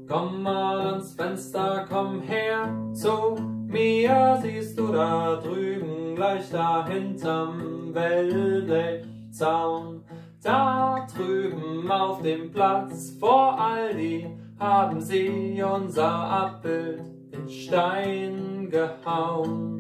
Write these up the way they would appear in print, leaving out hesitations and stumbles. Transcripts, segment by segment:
Komm mal ans Fenster, komm her zu mir, siehst du da drüben, gleich da hinterm Wellblechzaun. Da drüben auf dem Platz vor Aldi haben sie unser Abbild in Stein gehauen.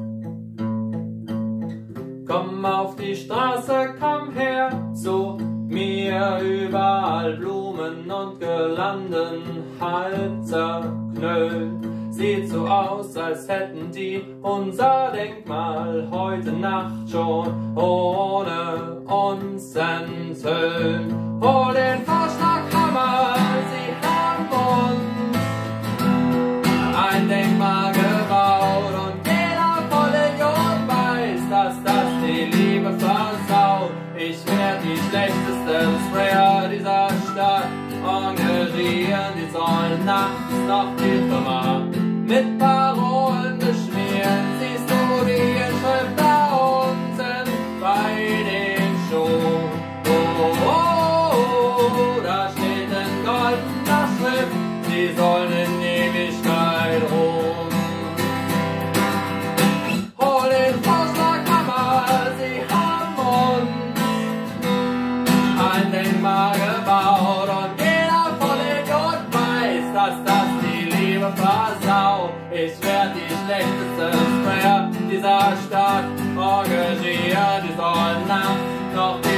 Komm auf die Straße, komm her zu mir, überall Blumen und Girlanden, halb zerknüllt. Sieht so aus, als hätten die unser Denkmal heute Nacht schon ohne uns enthüllt. Hol den Vorschlaghammer, sie haben uns ein Denkmal gebaut und jeder Vollidiot weiß, dass das die Liebe versaut. Ich werd die schlechtesten Sprayer dieser Stadt engagieren, die sollen nachts noch die Firma mit Parolen beschmieren. Siehst du die Inschrift da unten bei den Schuhen? Da steht in goldener Schrift, sie sollen in Ewigkeit ruhen. Hol den Vorschlaghammer, sie haben uns ein Denkmal gebaut und jeder Vollidiot weiß, dass das die Liebe versaut. Ich werd die schlechtesten Sprayer dieser Stadt engagieren, die sollen nachts noch